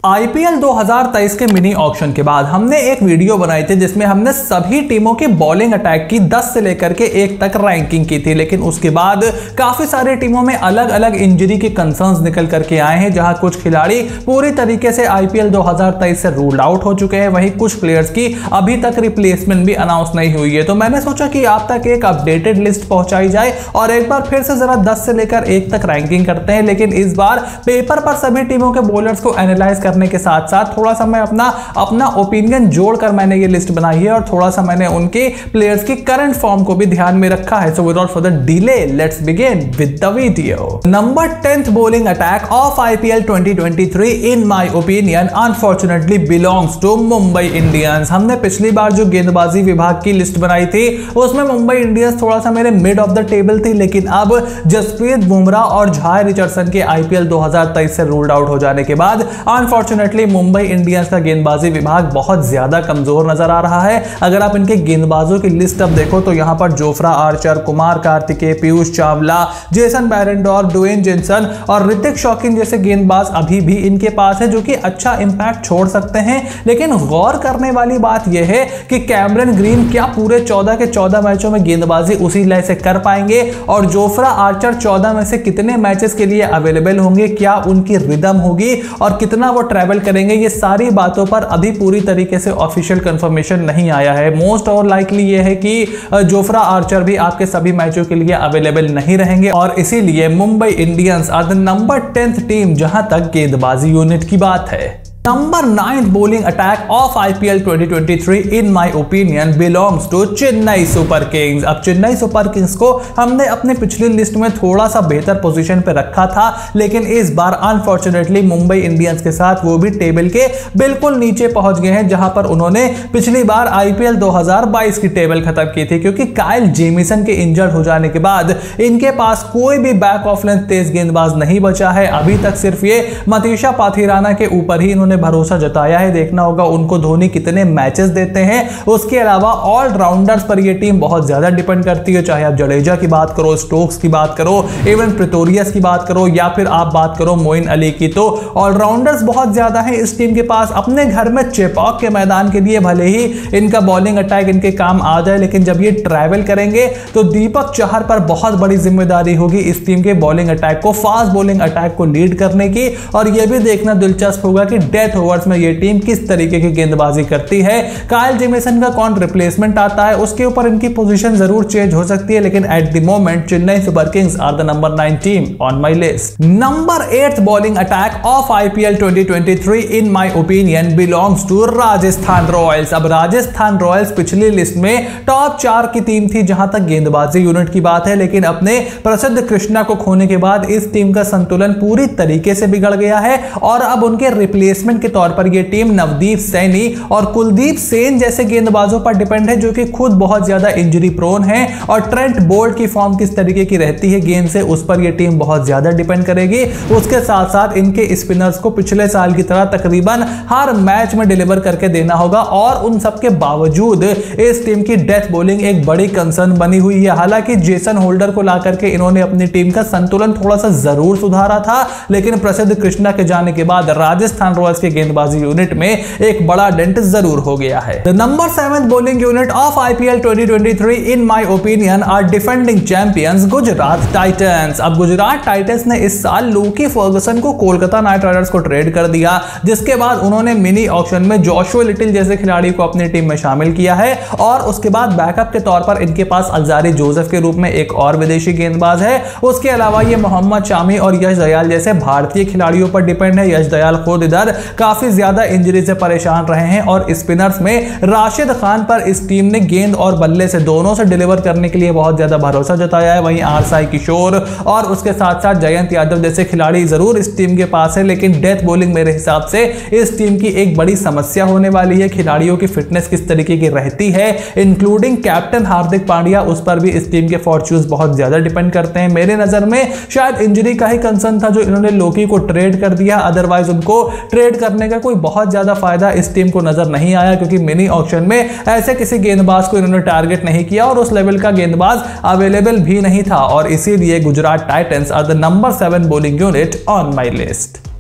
IPL 2023 के mini auction के बाद हमने एक वीडियो बनाई थी जिसमें हमने सभी टीमों की बॉलिंग अटैक की 10 से लेकर के 1 तक रैंकिंग की थी। लेकिन उसके बाद काफी सारी टीमों में अलग अलग इंजरी के कंसर्न्स निकल करके आए हैं, जहां कुछ खिलाड़ी पूरी तरीके से आईपीएल 2023 से रूल्ड आउट हो चुके हैं, वहीं कुछ प्लेयर्स की अभी तक रिप्लेसमेंट भी अनाउंस नहीं हुई है। तो मैंने सोचा कि आप तक एक अपडेटेड लिस्ट पहुंचाई जाए और एक बार फिर से जरा 10 से लेकर 1 तक रैंकिंग करते हैं। लेकिन इस बार पेपर पर सभी टीमों के बॉलर्स को एनालाइज करने के साथ साथ थोड़ा सा मैं अपना ओपिनियन जोड़कर मैंने ये लिस्ट बनाई है और थोड़ा सा मैंने उनके प्लेयर्स की करंट फॉर्म को भी ध्यान में रखा है। So without further delay let's begin with the video. Number 10th bowling attack of IPL 2023 in my opinion unfortunately belongs to Mumbai Indians. हमने पिछली बार जो गेंदबाजी विभाग की लिस्ट बनाई थी उसमें मुंबई इंडियंस थोड़ा सा मेरे मिड ऑफ द टेबल थी, लेकिन अब जसप्रीत बुमराह और झाय रिचर्डसन के आईपीएल 2023 से रूल्ड आउट हो जाने के बाद अनफॉर्चुनेटली मुंबई इंडियंस का गेंदबाजी विभाग बहुत ज्यादा कमजोर नजर आ रहा है। अगर आप इनके गेंदबाजों की लिस्ट अब देखो तो यहां पर Jofra Archer, Kumar Kartikeya, Piyush Chawla, Jason Behrendorff, Duan Jansen और ऋतिक शौकीन जैसे गेंदबाज अभी भी इनके पास है, जो कि अच्छा इंपैक्ट छोड़ सकते हैं। लेकिन गौर करने वाली बात यह है कि कैमरन ग्रीन क्या पूरे 14 के 14 मैचों में गेंदबाजी उसी लय से कर पाएंगे और जोफ्रा आर्चर 14 में से कितने मैचेस के लिए अवेलेबल होंगे, क्या उनकी रिदम होगी और कितना वो ट्रैवल करेंगे। ये सारी बातों पर अभी पूरी तरीके से ऑफिशियल कंफर्मेशन नहीं आया है। मोस्ट और लाइकली ये है कि जोफ्रा आर्चर भी आपके सभी मैचों के लिए अवेलेबल नहीं रहेंगे और इसीलिए Mumbai Indians are the number 10th team जहां तक गेंदबाजी यूनिट की बात है। Number 9th bowling attack of IPL 2023 in my opinion belongs to Chennai Super Kings. अब चेन्नई सुपर किंग्स को हमने अपने पिछली लिस्ट में थोड़ा सा बेहतर पोजीशन पे रखा था, लेकिन इस बार अनफॉर्चुनेटली मुंबई इंडियंस के साथ वो भी टेबल के बिल्कुल नीचे पहुंच गए हैं, जहां पर उन्होंने पिछली बार आईपीएल 2022 की टेबल खत्म की थी। क्योंकि काइल जेमिसन के इंजर्ड हो जाने के बाद इनके पास कोई भी बैक ऑफ लेंथ तेज गेंदबाज नहीं बचा है। अभी तक सिर्फ ये मतीशा पाथिराना के ऊपर ही इन्होंने भरोसा जताया है। देखना होगा उनको धोनी कितने मैचेस देते हैं। उसके अलावा ऑलराउंडर्स पर यह टीम बहुत ज्यादा डिपेंड करती है, चाहे आप जडेजा की बात करो, स्टोक्स की बात करो, इवन प्रिटोरियस की बात करो या फिर आप बात करो मोइन अली की। तो ऑलराउंडर्स बहुत ज्यादा है इस टीम के पास। अपने घर में चेपॉक के मैदान के लिए भले ही इनका बॉलिंग अटैक इनके काम आ जाए, लेकिन जब ये ट्रैवल करेंगे तो दीपक चहर पर बहुत बड़ी जिम्मेदारी होगी इस टीम के बॉलिंग अटैक को, फास्ट बॉलिंग अटैक को लीड करने की। और यह भी देखना दिलचस्प होगा कि डेथ ओवर्स में ये टीम किस तरीके की गेंदबाजी करती है। काइल जेमिसन का कौन रिप्लेसमेंट आता है उसके ऊपर इनकी पोजीशन जरूर चेंज हो सकती है, लेकिन at the moment Chennai Super Kings are the number 9 team on my list. Number 8th bowling attack of IPL 2023 in my opinion belongs to Rajasthan Royals. अब राजस्थान रॉयल्स पिछली लिस्ट में टॉप 4 की टीम थी जहां तक गेंदबाजी यूनिट की बात है, लेकिन अपने प्रसिद्ध कृष्णा को खोने के बाद इस टीम का संतुलन पूरी तरीके से बिगड़ गया है और अब उनके रिप्लेसमेंट के तौर पर यह टीम नवदीप सैनी और कुलदीप सेन जैसे गेंदबाजों पर डिपेंड है, जो कि खुद बहुत ज्यादा इंजरी प्रोन है। और ट्रेंट बोल्ट की फॉर्म किस तरीके की रहती है गेंद से, उस पर यह टीम बहुत ज्यादा डिपेंड करेगी। उसके साथ साथ इनके स्पिनर्स को पिछले साल की तरह तकरीबन हर मैच में डिलीवर करके देना होगा और उन सब के बावजूद इस टीम की डेथ बॉलिंग एक बड़ी कंसर्न बनी हुई है। हालांकि जेसन होल्डर को लाकर के इन्होंने अपनी टीम का संतुलन थोड़ा सा जरूर सुधारा था, लेकिन प्रसिद्ध कृष्णा के जाने के बाद राजस्थान रॉयल्स के गेंदबाजी यूनिट में एक बड़ा डेंट जरूर हो गया है। The number 7th bowling unit of IPL 2023 in my opinion are defending champions Gujarat Titans. अब गुजरात टाइटंस ने इस साल लूकी फर्गुसन को कोलकाता नाइट राइडर्स को ट्रेड कर दिया, जिसके बाद उन्होंने मिनी ऑक्शन में जोशुआ लिटिल जैसे खिलाड़ी को अपनी टीम में शामिल किया है और उसके बाद बैकअप के तौर पर इनके पास अलजारी जोसेफ के रूप में एक और विदेशी गेंदबाज है। उसके अलावा ये मोहम्मद शामी और यश दयाल जैसे भारतीय खिलाड़ियों पर डिपेंड है। यश दयाल खुद इधर काफी ज्यादा इंजरी से परेशान रहे हैं और स्पिनर्स में राशिद खान पर इस टीम ने गेंद और बल्ले से दोनों से डिलीवर करने के लिए बहुत ज्यादा भरोसा जताया है। वहीं आरसाई किशोर और उसके साथ साथ जयंत यादव जैसे खिलाड़ी जरूर इस टीम के पास है, लेकिन डेथ बॉलिंग मेरे हिसाब से इस टीम की एक बड़ी समस्या होने वाली है। खिलाड़ियों की फिटनेस किस तरीके की रहती है, इंक्लूडिंग कैप्टन हार्दिक पांड्या, उस पर भी इस टीम के फॉर्च्यून्स बहुत ज्यादा डिपेंड करते हैं। मेरे नजर में शायद इंजरी का ही कंसर्न था जो इन्होंने लोकी को ट्रेड कर दिया, अदरवाइज उनको ट्रेड करने का कोई बहुत ज्यादा फायदा इस टीम को नजर नहीं आया, क्योंकि मिनी ऑक्शन में ऐसे किसी गेंदबाज को इन्होंने टारगेट नहीं किया और उस लेवल का गेंदबाज अवेलेबल भी नहीं था और इसीलिए Gujarat Titans are the number 7 bowling unit on my list.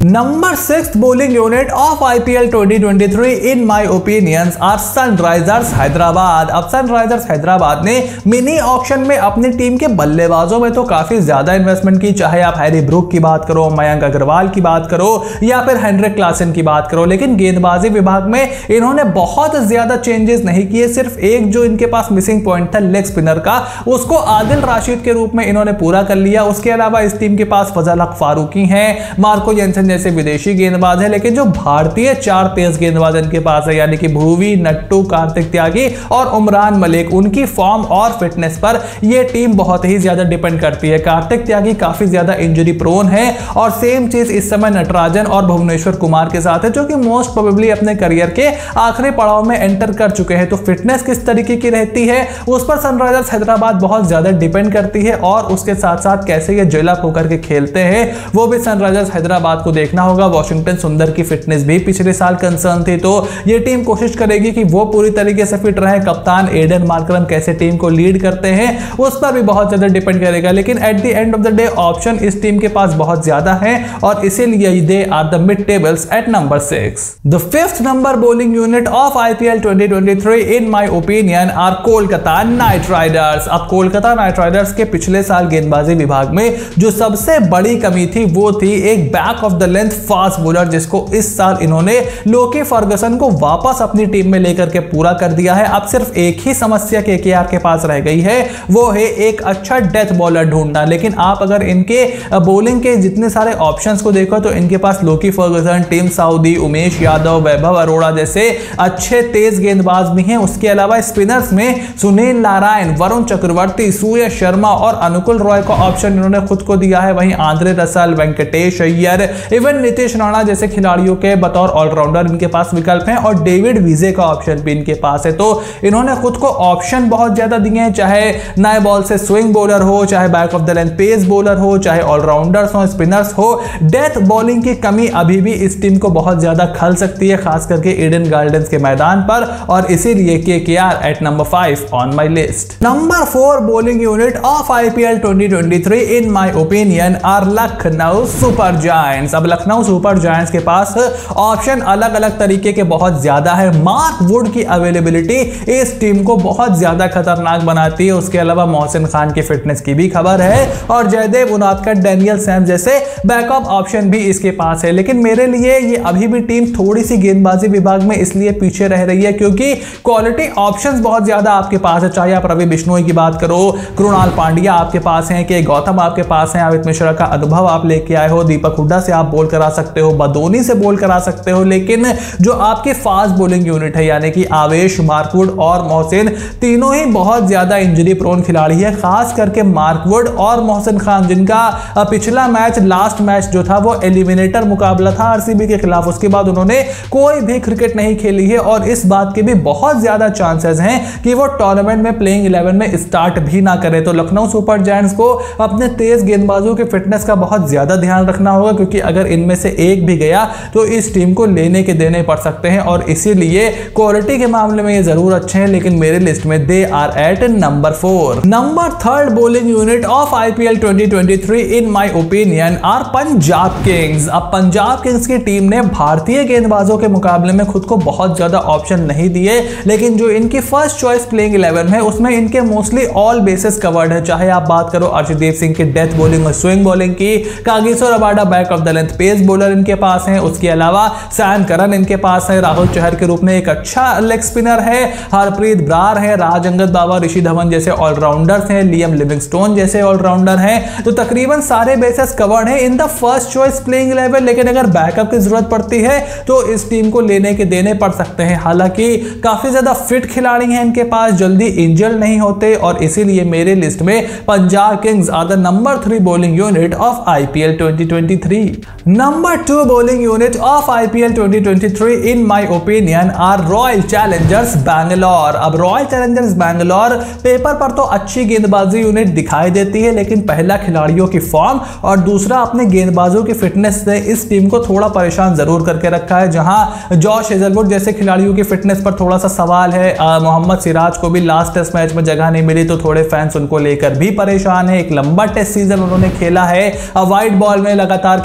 Number 6 bowling unit of IPL 2023 in my opinions are Sunrisers Hyderabad. अब सनराइजर्स हैदराबाद ने मिनी ऑक्शन में अपनी टीम के बल्लेबाजों में तो काफी ज्यादा इन्वेस्टमेंट की, चाहे आप हैरी ब्रूक की बात करो, मयंक अग्रवाल की बात करो या फिर हेनरिक क्लासन की बात करो, लेकिन गेंदबाजी विभाग में इन्होंने बहुत ज्यादा चेंजेस नहीं किए। सिर्फ एक जो इनके पास मिसिंग पॉइंट था लेग स्पिनर का, उसको आदिल राशिद के रूप में इन्होंने पूरा कर लिया। उसके अलावा इस टीम के पास फजल हक फारूकी हैं, मार्को जेनसन जैसे विदेशी गेंदबाज है, लेकिन जो भारतीय 4 तेज गेंदबाज इनके पास है, यानी कि भुवी, नट्टू, कार्तिक त्यागी और उमरान मलिक, उनकी फॉर्म और फिटनेस पर यह टीम बहुत ही ज्यादा डिपेंड करती है। कार्तिक त्यागी काफी ज्यादा इंजरी प्रोन है और सेम चीज इस समय नटराजन और भुवनेश्वर कुमार के साथ है, जो कि मोस्ट प्रोबेबली अपने करियर के आखिरी पड़ाव में एंटर कर चुके हैं। तो फिटनेस किस तरीके की रहती है उस पर सनराइजर्स हैदराबाद बहुत ज्यादा डिपेंड करती है, और उसके साथ साथ कैसे ये जेल अप होकर के खेलते हैं वो भी सनराइजर्स हैदराबाद को देखना होगा। वॉशिंगटन सुंदर की फिटनेस भी पिछले साल कंसर्न थी, तो ये टीम कोशिश करेगी कि वो पूरी तरीके से फिट रहे। कप्तान एडन मार्करम कैसे टीम को लीड करते हैं उस पर भी बहुत ज्यादा डिपेंड करेगा, लेकिन at the end of the day option इस टीम के पास बहुत ज्यादा है और इसीलिए they are the mid tables at number 6। The 5th number bowling unit of IPL 2023 in my opinion are Kolkata Knight Riders. अब कोलकाता नाइट राइडर्स के पिछले साल गेंदबाजी विभाग में जो सबसे बड़ी कमी थी वो थी एक back of the length fast bowler, जिसको इस साल इन्होंने लोकी फर्गसन को वापस अपनी टीम में लेकर के पूरा कर दिया है। अब सिर्फ एक ही समस्या केकेआर के पास रह गई है, वो है एक अच्छा डेथ बॉलर ढूंढना। लेकिन आप अगर इनके बॉलिंग के जितने सारे ऑप्शंस को देखो तो इनके पास Lockie Ferguson, Tim Southee, Umesh Yadav, Vaibhav Arora जैसे अच्छे तेज गेंदबाज भी हैं। उसके अलावा स्पिनर्स में सुनील नारायण, वरुण चक्रवर्ती, सूर्य शर्मा और अनुकुल रॉय का ऑप्शन इन्होंने खुद को दिया है। वहीं Andre Russell, Venkatesh Iyer, even Nitish Rana जैसे खिलाड़ियों के बतौर ऑलराउंडर इनके पास विकल्प हैं, और डेविड विजे का ऑप्शन भी इनके पास है। तो इन्होंने खुद को ऑप्शन बहुत ज्यादा दिए हैं, चाहे नए बॉल से स्विंग बॉलर हो, चाहे back of the length pace bowler हो, चाहे ऑलराउंडर्स हो, स्पिनर्स हो। डेथ बॉलिंग की कमी अभी भी इस टीम को बहुत ज्यादा खल सकती है, खास करके ईडन गार्डन्स के मैदान पर, और इसीलिए KKR at number 5 on my list. Number 4 bowling unit of IPL 2023 in my opinion are Lucknow Super Giants. अब लखनऊ सुपर जायंट्स के पास ऑप्शन अलग अलग तरीके के बहुत ज्यादा है। मार्क वुड की अवेलेबिलिटी इस टीम को बहुत ज्यादा खतरनाक बनाती है। उसके अलावा मोहसिन खान की फिटनेस की भी खबर है, और जयदेव उनादकट, डैनियल सैम जैसे बैकअप ऑप्शन भी इसके पास है। लेकिन मेरे लिए ये अभी भी टीम थोड़ी सी गेंदबाजी विभाग में इसलिए पीछे रह रही है क्योंकि क्वालिटी ऑप्शंस बहुत ज्यादा आपके पास है। चाहे आप रवि बिश्नोई की बात करो, कृणाल पांड्या आपके पास हैं, के गौतम आपके पास हैं, अमित मिश्रा का अनुभव आप लेके आए हो, दीपक हुड्डा से आप बॉल करा सकते हो, बदोनी से बॉल करा सकते हो। लेकिन जो आपकी फास्ट बॉलिंग यूनिट है यानी कि आवेश, मार्कवुड और मोहसिन, तीनों ही बहुत ज्यादा इंजरी प्रोन खिलाड़ी है। खास करके मार्कवुड और मोहसिन खान, जिनका पिछला मैच, लास्ट मैच जो था वो एलिमिनेटर मुकाबला था आरसीबी के खिलाफ, उसके बाद उन्होंने कोई भी क्रिकेट नहीं खेली है, और इस बात के भी बहुत ज्यादा चांसेस हैं कि वो टूर्नामेंट में प्लेइंग 11 में स्टार्ट भी ना करे। तो लखनऊ सुपर जायंट्स को अपने तेज गेंदबाजों के फिटनेस का बहुत ज्यादा ध्यान रखना होगा, क्योंकि अगर इनमें से एक भी गया तो इस टीम को लेने के देने पड़ सकते हैं, और इसीलिए क्वालिटी के मामले में ये जरूर अच्छे हैं, लेकिन मेरे लिस्ट में they are at number 4। Number 3 bowling unit of IPL 2023 in my opinion are Punjab Kings. अब पंजाब किंग्स की टीम ने भारतीय गेंदबाजों के मुकाबले में खुद को बहुत ज्यादा ऑप्शन नहीं दिए, लेकिन जो इनकी फर्स्ट चॉइस प्लेइंग 11 है उसमें इनके मोस्टली ऑल बेसिस कवर्ड है। चाहे आप बात करो अर्शदीप सिंह की डेथ बॉलिंग और स्विंग बॉलिंग की, Kagiso Rabada back of the length pace bowler इनके पास है, उसके अलावा सैम करन इनके पास है, राहुल चहर के रूप में एक अच्छा लेग स्पिनर है, हरप्रीत ब्रार है, राज अंगद बाबा, ऋषि धवन जैसे ऑलराउंडर्स हैं, लियम लिविंगस्टोन जैसे ऑलराउंडर हैं। तो तकरीबन सारे बेसिस कवर्ड है in the first choice playing 11, लेकिन अगर बैकअप की जरूरत पड़ती है तो इस टीम को लेने के देने पड़ सकते हैं। हालांकि काफी ज्यादा फिट खिलाड़ी हैं इनके पास, जल्दी इंजर्ड नहीं होते, और इसीलिए मेरे लिस्ट में Punjab Kings are the number 3 bowling unit of IPL 2023। Number 2 bowling unit of IPL 2023 in my opinion are Royal Challengers Bangalore. अब रॉयल चैलेंजर्स बैंगलोर पेपर पर तो अच्छी गेंदबाजी यूनिट दिखाई देती है, लेकिन पहला खिलाड़ियों की फॉर्म और दूसरा अपने गेंदबाजों की फिटनेस ने इस टीम को थोड़ा परेशान जरूर करके रखा है। जहां जॉश हेजलवुड जैसे खिलाड़ियों की फिटनेस पर थोड़ा सा सवाल है, मोहम्मद सिराज को भी लास्ट टेस्ट मैच में जगह नहीं मिली, तो थोड़े फैंस उनको लेकर भी परेशान है। एक लंबा टेस्ट सीजन उन्होंने खेला है, वाइट बॉल में लगातार खेलते चले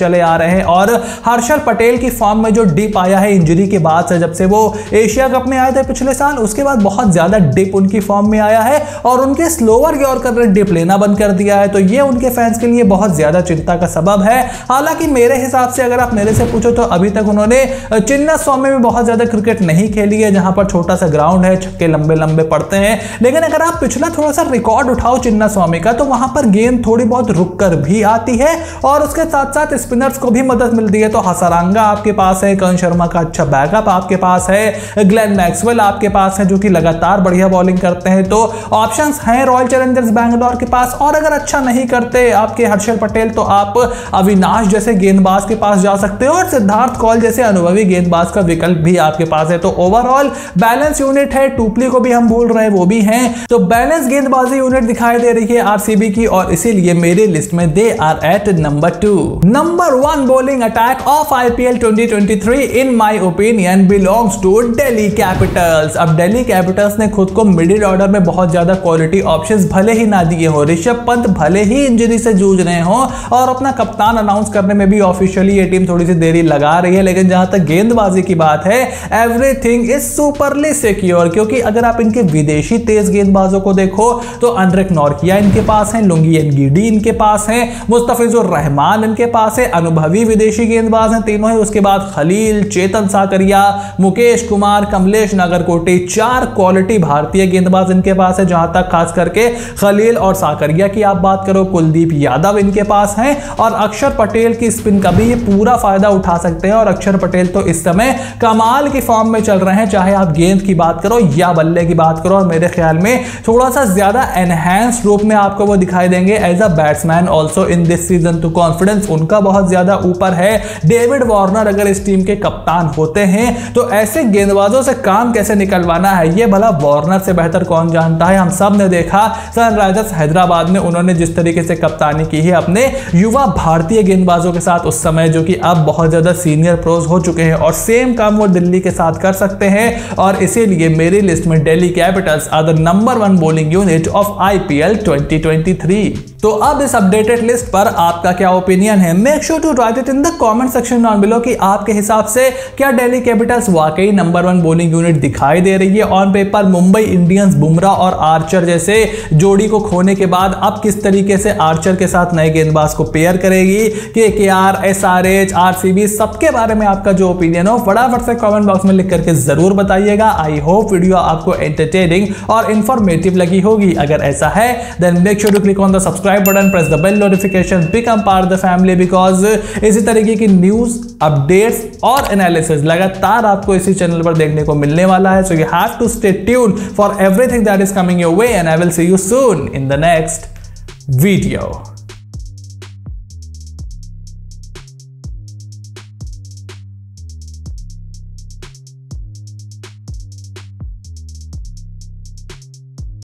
चले आ रहे हैं और हर्षल पटेल की फॉर्म में जो डिप आया है इंजरी के बाद से, जब से वो एशिया कप में आए थे पिछले साल, उसके बाद बहुत ज्यादा डिप उनकी फॉर्म में आया है और उनके स्लोअर यॉर्कर ने डिप लेना बंद कर दिया है। तो ये उनके फैंस के लिए बहुत ज्यादा चिंता का सबब है। हालांकि मेरे हिसाब से अगर आप मेरे से पूछो तो अभी तक उन्होंने चिन्नास्वामी में बहुत ज्यादा क्रिकेट नहीं खेली है, जहां पर छोटा सा ग्राउंड है, छक्के लंबे लंबे पड़ते हैं। लेकिन अगर आप पिछला थोड़ा सा रिकॉर्ड उठाओ चिन्नास्वामी का, तो वहां पर गेंद थोड़ी बहुत रुक कर भी आती है और उसके साथ साथ स्पिनर्स को भी मदद मिलती है। तो हसरंगा आपके पास है, कर्ण शर्मा का अच्छा बैकअप आपके पास है, ग्लेन मैक्सवेल आपके पास है जो कि लगातार बढ़िया बॉलिंग करते हैं। तो ऑप्शंस हैं रॉयल चैलेंजर्स बैंगलोर के पास। और अगर अच्छा नहीं करते आपके हर्षल पटेल, तो आप अविनाश जैसे गेंदबाज के पास जा सकते हो और सिद्धार्थ कौल जैसे अनुभवी गेंदबाज का विकल्प भी आपके पास है। तो ओवरऑल बैलेंस यूनिट है। टूपली को भी हम भूल रहे हैं, वो भी हैं। तो बैलेंस गेंदबाजी यूनिट दिखाई दे रही है आरसीबी की और इसीलिए मेरी लिस्ट में they are at number 2। Number 1 bowling attack of IPL 2023 in my opinion belongs to Delhi Capitals. अब दिल्ली कैपिटल्स ने खुद को मिडिल ऑर्डर में बहुत ज्यादा क्वालिटी ऑप्शंस भले ही ना दिए हो, ऋषभ पंत भले ही इंजरी से जूझ रहे हो और अपना कप्तान अनाउंस करने में भी ऑफिशियली ये टीम थोड़ी सी देरी लगा रही है, लेकिन जहां तक गेंदबाजी की बात है एवरीथिंग इज सुपरली सिक्योर। क्योंकि अगर आप इनके विदेशी तेज गेंदबाजों को देखो तो अनरिक नॉर्किया इनके पास है, लुंगी एनगीडी इनके पास है, मुस्तफिजुर रहमान इनके पास है, अनुभवी विदेशी गेंदबाज हैं तीनों ही। उसके बाद खलील, चेतन साकरिया, मुकेश कुमार, कमलेश नागरकोटी, 4 क्वालिटी भारतीय गेंदबाज इनके पास है। जहां तक खास करके खलील और साकरिया की आप बात करो, कुलदीप यादव इनके पास हैं और अक्षर पटेल की स्पिन का भी ये पूरा फायदा उठा सकते हैं। और अक्षर पटेल तो इस समय कमाल की फॉर्म में चल रहे हैं, चाहे आप गेंद की बात करो या बल्ले की बात करो। और मेरे ख्याल में थोड़ा सा ज्यादा एनहांस रूप में आपको वो दिखाई देंगे as a batsman also in this season. तो कॉन्फिडेंस उनका बहुत ज्यादा ऊपर है। डेविड वार्नर अगर इस टीम के कप्तान होते हैं तो ऐसे गेंदबाजों से काम कैसे निकलवाना है ये भला वार्नर से बेहतर कौन जानता है। हम सब ने देखा सनराइजर्स हैदराबाद में उन्होंने जिस तरीके से कप्तानी की है अपने युवा भारतीय गेंदबाजों के साथ उस समय, जो कि अब बहुत ज्यादा सीनियर प्रोज हो चुके हैं, और सेम काम वो दिल्ली के साथ कर सकते हैं। और इसीलिए मेरी लिस्ट में Delhi Capitals are the number 1 bowling unit of IPL 2023। तो अब इस अपडेटेड लिस्ट पर आपका क्या ओपिनियन है? Make sure to write it in the comment section down below कि आपके हिसाब से क्या दिल्ली कैपिटल्स वाकई नंबर 1 बॉलिंग यूनिट दिखाई दे रही है on paper? Mumbai Indians Bumrah और आर्चर जैसे जोड़ी को खोने के बाद अब किस तरीके से आर्चर के साथ नए गेंदबाज को पेयर करेगी? केकेआर, एसआरएच, आरसीबी, सबके बारे में आपका जो ओपिनियन हो फटाफट से कमेंट बॉक्स में लिख करके जरूर बताइएगा। आई होप वीडियो आपको एंटरटेनिंग और इंफॉर्मेटिव लगी होगी। अगर ऐसा है then make sure to click on the subscribe button, press the bell notification, become part of the family, because इसी तरीके की न्यूज, अपडेट्स और एनालिसिस लगातार आपको इसी चैनल पर देखने को मिलने वाला है। So you have to stay tuned for everything that is coming your way and I will see you soon in the next video.